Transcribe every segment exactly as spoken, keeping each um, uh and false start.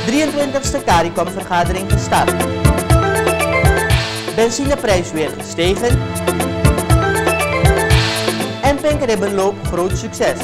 drieëntwintigste CARICOM-vergadering gestart. Benzineprijs weer gestegen. En Pinkribbonloop groot succes.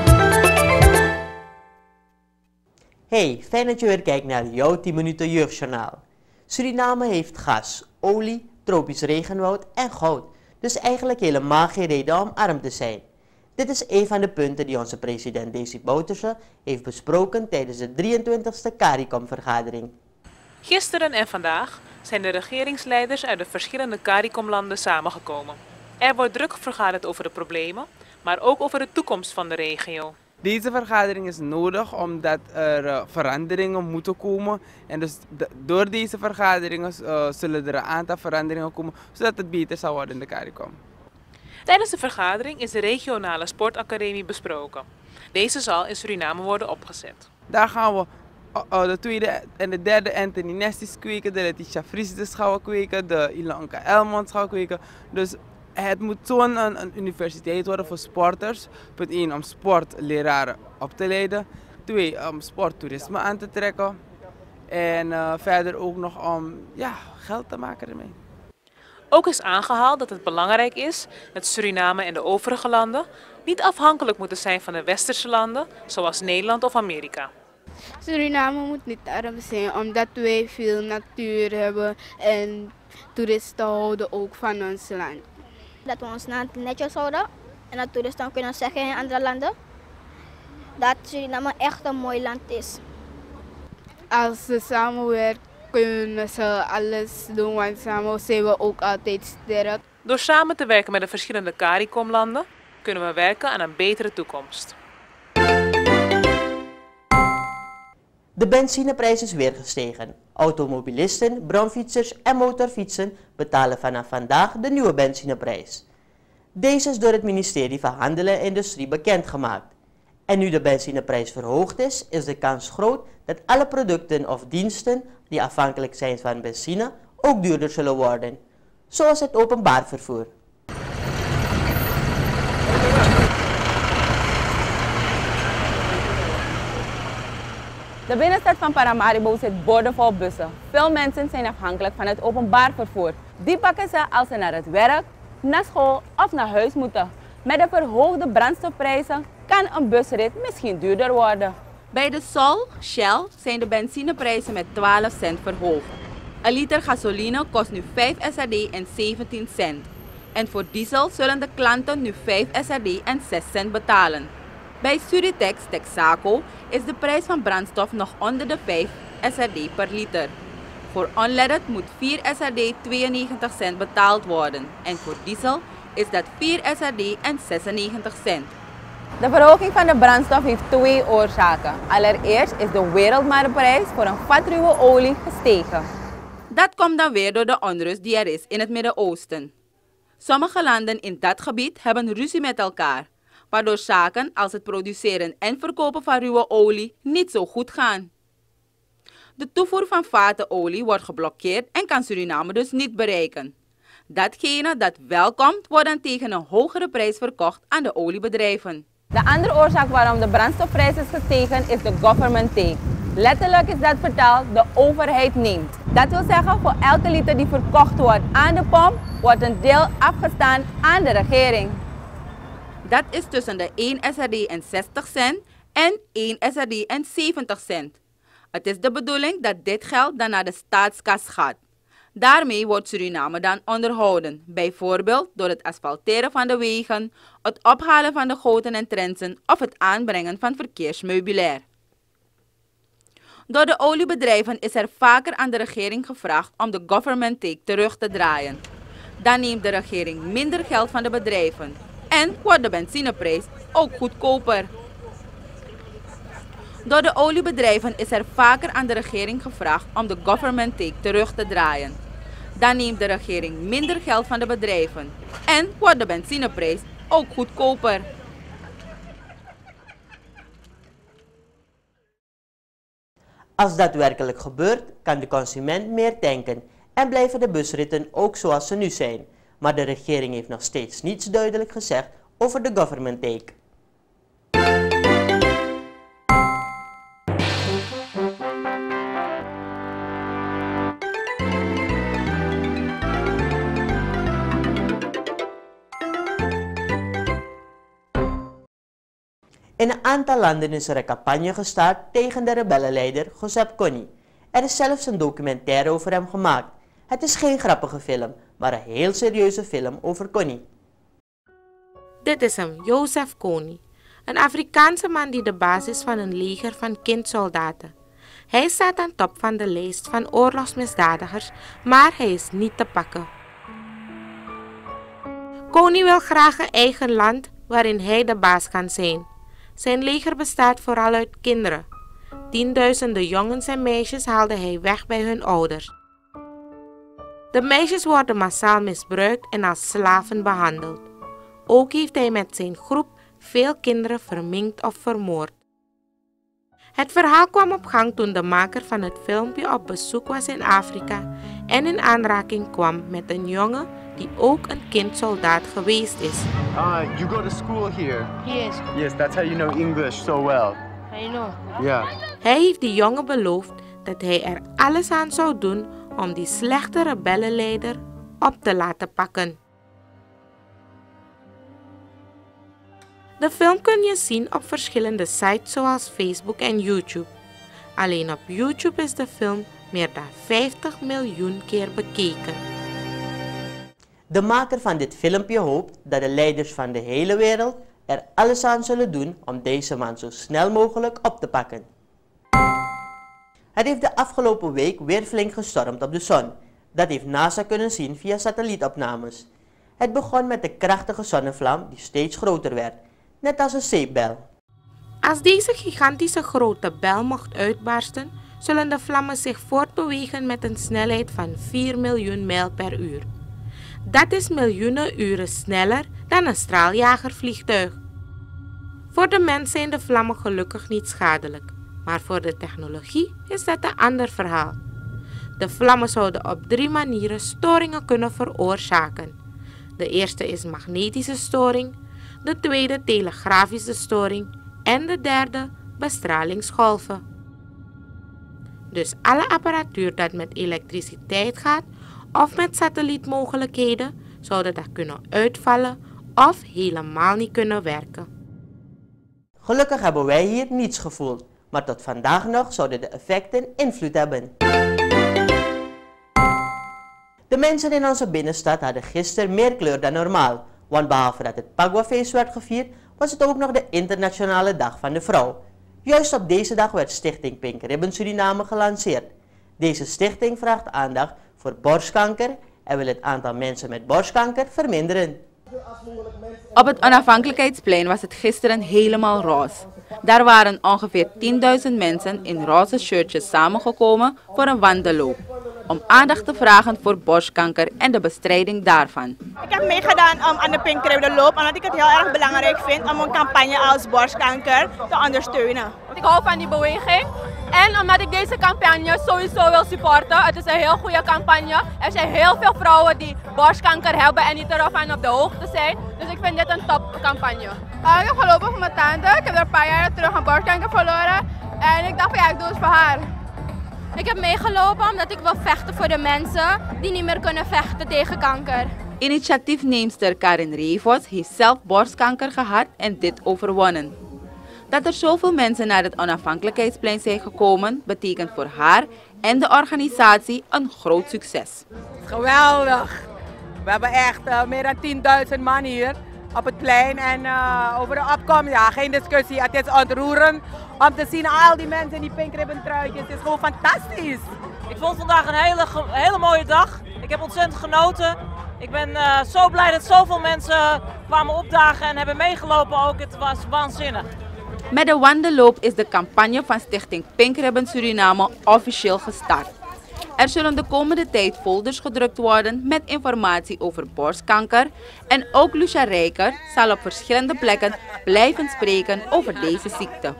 Hey, fijn dat je weer kijkt naar jouw tien minuten jeugdjournaal. Suriname heeft gas, olie, tropisch regenwoud en goud. Dus eigenlijk helemaal geen reden om arm te zijn. Dit is een van de punten die onze president Desi Bouterse heeft besproken tijdens de drieëntwintigste CARICOM-vergadering. Gisteren en vandaag zijn de regeringsleiders uit de verschillende CARICOM-landen samengekomen. Er wordt druk vergaderd over de problemen, maar ook over de toekomst van de regio. Deze vergadering is nodig omdat er uh, veranderingen moeten komen. En dus de, door deze vergaderingen uh, zullen er een aantal veranderingen komen, zodat het beter zal worden in de CARICOM. Tijdens de vergadering is de regionale sportacademie besproken. Deze zal in Suriname worden opgezet. Daar gaan we uh, uh, de tweede en de derde Anthony Nestis kweken, de Letitia Vries gaan we kweken, de Ilanka Elmans gaan we kweken. Dus het moet zo'n een, een universiteit worden voor sporters. Punt één, om sportleraren op te leiden. Twee, om sporttoerisme aan te trekken. En uh, verder ook nog om ja, geld te maken ermee. Ook is aangehaald dat het belangrijk is dat Suriname en de overige landen niet afhankelijk moeten zijn van de westerse landen, zoals Nederland of Amerika. Suriname moet niet arm zijn, omdat wij veel natuur hebben en toeristen houden ook van ons land. Dat we ons land netjes houden en dat toeristen kunnen zeggen in andere landen dat Suriname echt een mooi land is. Als ze samenwerken kunnen ze alles doen, want samen zijn we ook altijd sterk. Door samen te werken met de verschillende CARICOM-landen kunnen we werken aan een betere toekomst. De benzineprijs is weer gestegen. Automobilisten, bromfietsers en motorfietsen betalen vanaf vandaag de nieuwe benzineprijs. Deze is door het ministerie van Handel en Industrie bekendgemaakt. En nu de benzineprijs verhoogd is, is de kans groot dat alle producten of diensten die afhankelijk zijn van benzine ook duurder zullen worden. Zoals het openbaar vervoer. De binnenstad van Paramaribo zit boordevol bussen. Veel mensen zijn afhankelijk van het openbaar vervoer. Die pakken ze als ze naar het werk, naar school of naar huis moeten. Met de verhoogde brandstofprijzen kan een busrit misschien duurder worden. Bij de Sol, Shell, zijn de benzineprijzen met twaalf cent verhoogd. Een liter gasoline kost nu vijf S R D en zeventien cent. En voor diesel zullen de klanten nu vijf S R D en zes cent betalen. Bij Suritex Texaco is de prijs van brandstof nog onder de vijf S R D per liter. Voor unleaded moet vier S R D tweeënnegentig cent betaald worden en voor diesel is dat vier S R D en zesennegentig cent. De verhoging van de brandstof heeft twee oorzaken. Allereerst is de wereldmarktprijs voor een vat ruwe olie gestegen. Dat komt dan weer door de onrust die er is in het Midden-Oosten. Sommige landen in dat gebied hebben ruzie met elkaar, waardoor zaken als het produceren en verkopen van ruwe olie niet zo goed gaan. De toevoer van vaten olie wordt geblokkeerd en kan Suriname dus niet bereiken. Datgene dat wel komt, wordt dan tegen een hogere prijs verkocht aan de oliebedrijven. De andere oorzaak waarom de brandstofprijs is gestegen is de government take. Letterlijk is dat vertaald, de overheid neemt. Dat wil zeggen, voor elke liter die verkocht wordt aan de pomp, wordt een deel afgestaan aan de regering. Dat is tussen de één S R D en zestig cent en één S R D en zeventig cent. Het is de bedoeling dat dit geld dan naar de staatskas gaat. Daarmee wordt Suriname dan onderhouden, bijvoorbeeld door het asfalteren van de wegen, het ophalen van de goten en trensen of het aanbrengen van verkeersmeubilair. Door de oliebedrijven is er vaker aan de regering gevraagd om de government take terug te draaien. Dan neemt de regering minder geld van de bedrijven en wordt de benzineprijs ook goedkoper. Door de oliebedrijven is er vaker aan de regering gevraagd om de government take terug te draaien. Dan neemt de regering minder geld van de bedrijven en wordt de benzineprijs ook goedkoper. Als dat werkelijk gebeurt, kan de consument meer tanken en blijven de busritten ook zoals ze nu zijn. Maar de regering heeft nog steeds niets duidelijk gezegd over de government take. In een aantal landen is er een campagne gestart tegen de rebellenleider Joseph Kony. Er is zelfs een documentaire over hem gemaakt. Het is geen grappige film, maar een heel serieuze film over Kony. Dit is hem, Joseph Kony. Een Afrikaanse man die de baas is van een leger van kindsoldaten. Hij staat aan top van de lijst van oorlogsmisdadigers, maar hij is niet te pakken. Kony wil graag een eigen land waarin hij de baas kan zijn. Zijn leger bestaat vooral uit kinderen. Tienduizenden jongens en meisjes haalde hij weg bij hun ouders. De meisjes worden massaal misbruikt en als slaven behandeld. Ook heeft hij met zijn groep veel kinderen verminkt of vermoord. Het verhaal kwam op gang toen de maker van het filmpje op bezoek was in Afrika en in aanraking kwam met een jongen die ook een kindsoldaat geweest is. Ah, you go to school here? Yes. Yes, that's how you know English so well. I know. Yeah. Hij heeft die jongen beloofd dat hij er alles aan zou doen om die slechte rebellenleider op te laten pakken. De film kun je zien op verschillende sites zoals Facebook en YouTube. Alleen op YouTube is de film meer dan vijftig miljoen keer bekeken. De maker van dit filmpje hoopt dat de leiders van de hele wereld er alles aan zullen doen om deze man zo snel mogelijk op te pakken. Het heeft de afgelopen week weer flink gestormd op de zon. Dat heeft NASA kunnen zien via satellietopnames. Het begon met de krachtige zonnevlam die steeds groter werd, net als een zeepbel. Als deze gigantische grote bel mocht uitbarsten, zullen de vlammen zich voortbewegen met een snelheid van vier miljoen mijl per uur. Dat is miljoenen uren sneller dan een straaljagervliegtuig. Voor de mens zijn de vlammen gelukkig niet schadelijk, maar voor de technologie is dat een ander verhaal. De vlammen zouden op drie manieren storingen kunnen veroorzaken. De eerste is magnetische storing, de tweede telegrafische storing en de derde bestralingsgolven. Dus alle apparatuur dat met elektriciteit gaat of met satellietmogelijkheden zouden dat kunnen uitvallen of helemaal niet kunnen werken. Gelukkig hebben wij hier niets gevoeld, maar tot vandaag nog zouden de effecten invloed hebben. De mensen in onze binnenstad hadden gisteren meer kleur dan normaal, want behalve dat het Pagua-feest werd gevierd, was het ook nog de Internationale Dag van de Vrouw. Juist op deze dag werd Stichting Pink Ribbon Suriname gelanceerd. Deze stichting vraagt aandacht voor borstkanker en wil het aantal mensen met borstkanker verminderen. Op het Onafhankelijkheidsplein was het gisteren helemaal roze. Daar waren ongeveer tienduizend mensen in roze shirtjes samengekomen voor een wandelloop, om aandacht te vragen voor borstkanker en de bestrijding daarvan. Ik heb meegedaan um, aan de Pink Ribbon Loop omdat ik het heel erg belangrijk vind om een campagne als borstkanker te ondersteunen. Ik hou van die beweging en omdat ik deze campagne sowieso wil supporten. Het is een heel goede campagne. Er zijn heel veel vrouwen die borstkanker hebben en niet ervan op de hoogte zijn. Dus ik vind dit een top campagne. Uh, ik heb gelopen voor mijn tante. Ik heb er een paar jaar terug een borstkanker verloren. En ik dacht van ja, ik doe het voor haar. Ik heb meegelopen omdat ik wil vechten voor de mensen die niet meer kunnen vechten tegen kanker. Initiatiefneemster Karin Revos heeft zelf borstkanker gehad en dit overwonnen. Dat er zoveel mensen naar het Onafhankelijkheidsplein zijn gekomen, betekent voor haar en de organisatie een groot succes. Geweldig! We hebben echt uh, meer dan tienduizend man hier op het plein en uh, over de opkomst, ja, geen discussie. Het is ontroerend om te zien al die mensen in die pink ribbon truitjes. Het is gewoon fantastisch. Ik vond vandaag een hele, hele mooie dag. Ik heb ontzettend genoten. Ik ben uh, zo blij dat zoveel mensen kwamen opdagen en hebben meegelopen ook. Het was waanzinnig. Met de wandelloop is de campagne van Stichting Pink Ribbon Suriname officieel gestart. Er zullen de komende tijd folders gedrukt worden met informatie over borstkanker en ook Lucia Rijker zal op verschillende plekken blijven spreken over deze ziekte.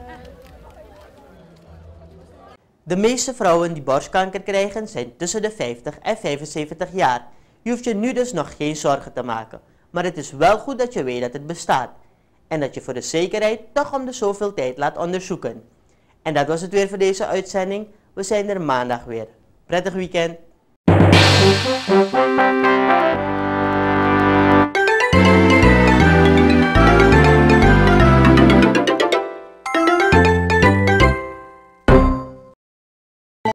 De meeste vrouwen die borstkanker krijgen zijn tussen de vijftig en vijfenzeventig jaar. Je hoeft je nu dus nog geen zorgen te maken, maar het is wel goed dat je weet dat het bestaat. En dat je voor de zekerheid toch om de zoveel tijd laat onderzoeken. En dat was het weer voor deze uitzending. We zijn er maandag weer. Prettig weekend!